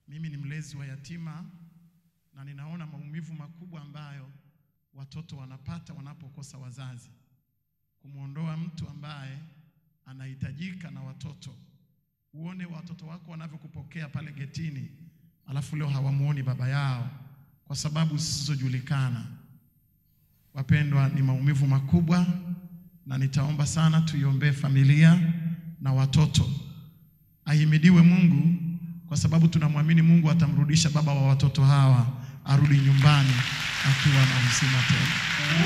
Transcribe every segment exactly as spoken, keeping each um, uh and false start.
Mimi ni mlezi wa yatima na ninaona maumivu makubwa ambayo watoto wanapata wanapokosa wazazi. Kumuondoa mtu ambaye anahitajika na watoto. Uone watoto wako wanavyokupokea pale getini, alafu leo hawamuoni baba yao kwa sababu zisizojulikana. Wapendwa, ni maumivu makubwa, na nitaomba sana tuiombee familia na watoto. Ahimidiwe Mungu kwa sababu tunamwamini Mungu atamrudisha baba wa watoto hawa arudi nyumbani akiwa na uzima tena.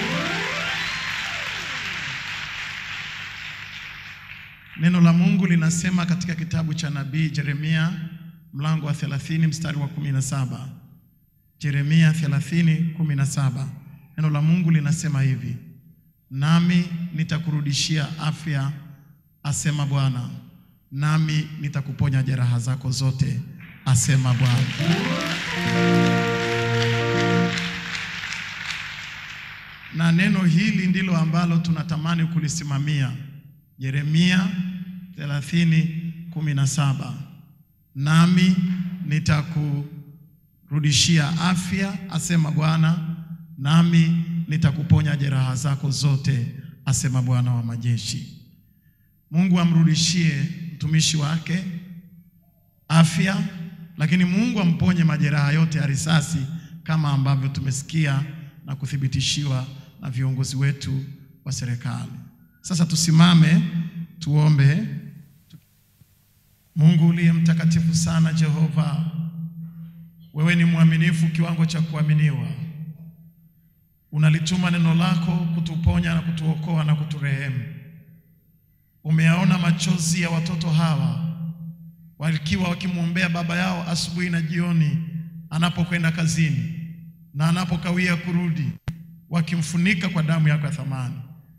Neno la Mungu linasema katika kitabu cha nabii Yeremia mlango wa thelathini mstari wa kumi na saba. Yeremia thelathini kumi na saba. Neno la Mungu linasema hivi: nami nitakurudishia afya, asema Bwana, nami nitakuponya jeraha zako zote, asema Bwana. Na neno hili ndilo ambalo tunatamani kulisimamia. Yeremia thelathini kumi na saba. Nami nitakurudishia afya, asema Bwana, nami nitakuponya jeraha zako zote, asema Bwana wa majeshi. Mungu amrudishie mtumishi wake afya, lakini Mungu amponye majeraha yote ya risasi kama ambavyo tumesikia na kuthibitishiwa na viongozi wetu wa serikali. Sasa tusimame tuombe. Mungu uliye mtakatifu sana, Jehova, wewe ni mwaminifu kiwango cha kuaminiwa. Unalituma neno lako kutuponya na kutuokoa na kuturehemu. Umeyaona machozi ya watoto hawa wakiwa wakimwombea baba yao asubuhi na jioni anapokwenda kazini na anapokawia kurudi, wakimfunika kwa damu yako ya thamani.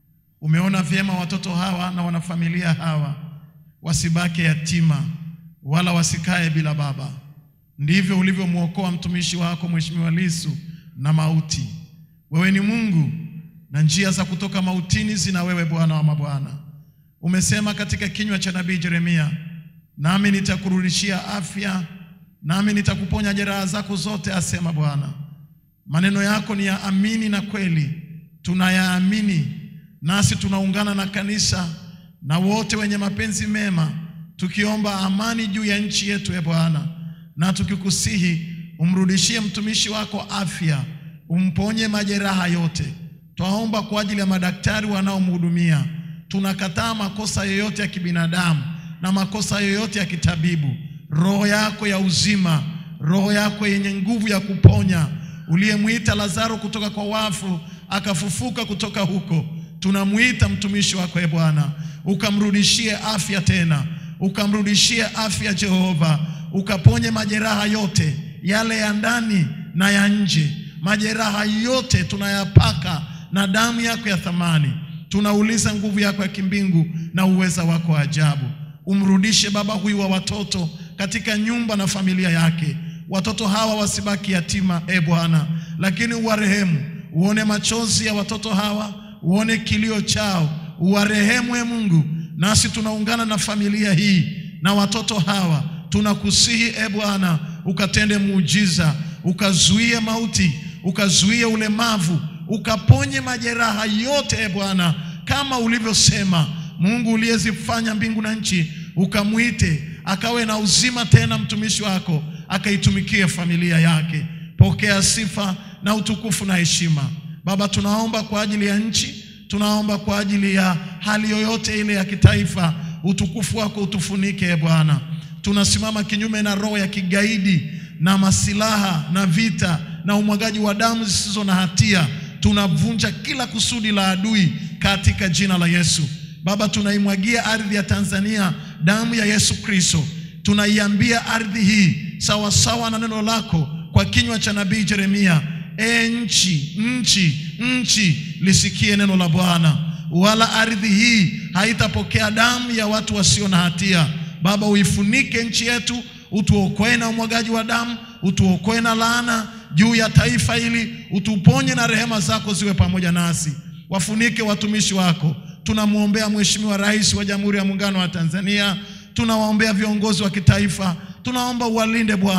Umeona vyema watoto hawa na wanafamilia hawa wasibaki yatima wala wasikae bila baba. Ndivyo ulivyomuokoa mtumishi wako Mheshimiwa Lissu na mauti. Wewe ni Mungu na njia za kutoka mautini zina wewe, Bwana wa mabwana. Umesema katika kinywa cha nabii Yeremia, nami nitakurudishia afya, nami nitakuponya jeraha zako zote, asema Bwana. Maneno yako ni ya amini na kweli, tunayaamini. Nasi tunaungana na kanisa na wote wenye mapenzi mema tukiomba amani juu ya nchi yetu, e Bwana, na tukikusihi umrudishie mtumishi wako afya, umponye majeraha yote. Twaomba kwa ajili ya madaktari wanaomhudumia. Tunakataa makosa yoyote ya kibinadamu na makosa yoyote ya kitabibu. Roho yako ya uzima, roho yako yenye nguvu ya kuponya, uliyemuita Lazaro kutoka kwa wafu akafufuka kutoka huko, tunamuita mtumishi wako, e Bwana, ukamrudishie afya tena, ukamrudishie afya Jehova, ukaponye majeraha yote, yale ya ndani na ya nje. Majeraha yote tunayapaka na damu yako ya thamani. Tunauliza nguvu yako ya kimbingu na uweza wako ajabu. Umrudishe baba huyu wa watoto katika nyumba na familia yake. Watoto hawa wasibaki yatima, e Bwana, lakini uwarehemu. Uone machozi ya watoto hawa, uone kilio chao, uwarehemu e Mungu. Nasi tunaungana na familia hii na watoto hawa. Tunakusihi e Bwana, ukatende muujiza, ukazuie mauti, ukazuie ulemavu, ukaponye majeraha yote e Bwana, kama ulivyosema. Mungu uliyezifanya mbingu na nchi, ukamuite akawe na uzima tena mtumishi wako, akaitumikie familia yake. Pokea sifa na utukufu na heshima. Baba, tunaomba kwa ajili ya nchi, tunaomba kwa ajili ya hali yoyote ile ya kitaifa. Utukufu wako utufunike e Bwana. Tunasimama kinyume na roho ya kigaidi na masilaha na vita na umwagaji wa damu zisizo na hatia. Tunavunja kila kusudi la adui katika jina la Yesu. Baba, tunaimwagia ardhi ya Tanzania damu ya Yesu Kristo. Tunaiambia ardhi hii sawa sawa na neno lako kwa kinywa cha nabii Yeremia, e nchi, nchi, nchi, lisikie neno la Bwana. Wala ardhi hii haitapokea damu ya watu wasio na hatia. Baba, uifunike nchi yetu, utuokoe na umwagaji wa damu, utuokoe na laana juu ya taifa hili, utuponye na rehema zako ziwe pamoja nasi. Wafunike watumishi wako. Tunamuombea Mheshimiwa Rais wa Jamhuri ya Muungano wa Tanzania, tunawaombea viongozi wa kitaifa, tunaomba uwalinde Bwana,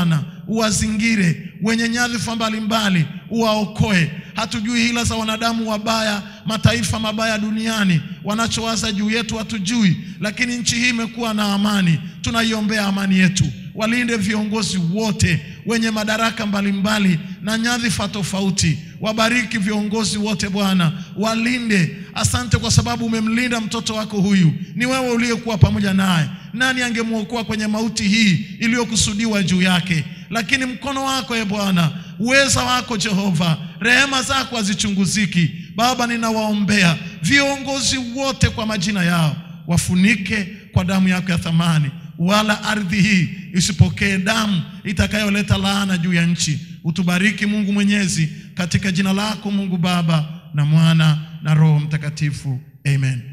uwazingire. Wenye nyadhifa mbalimbali uwaokoe. Hatujui hila za wanadamu wabaya, mataifa mabaya duniani, wanachowaza juu yetu hatujui, lakini nchi hii imekuwa na amani. Tunaiombea amani yetu. Walinde viongozi wote wenye madaraka mbalimbali na nyadhifa tofauti. Wabariki viongozi wote Bwana, walinde. Asante kwa sababu umemlinda mtoto wako huyu. Ni wewe uliyekuwa pamoja naye. Nani angemuokoa kwenye mauti hii iliyokusudiwa juu yake? Lakini mkono wako e Bwana, uweza wako Jehova, rehema zako hazichunguziki. Baba, ninawaombea viongozi wote kwa majina yao, wafunike kwa damu yako ya thamani, wala ardhi hii isipokee damu itakayoleta laana juu ya nchi. Utubariki Mungu Mwenyezi, katika jina lako Mungu Baba na Mwana na Roho Mtakatifu. Amen.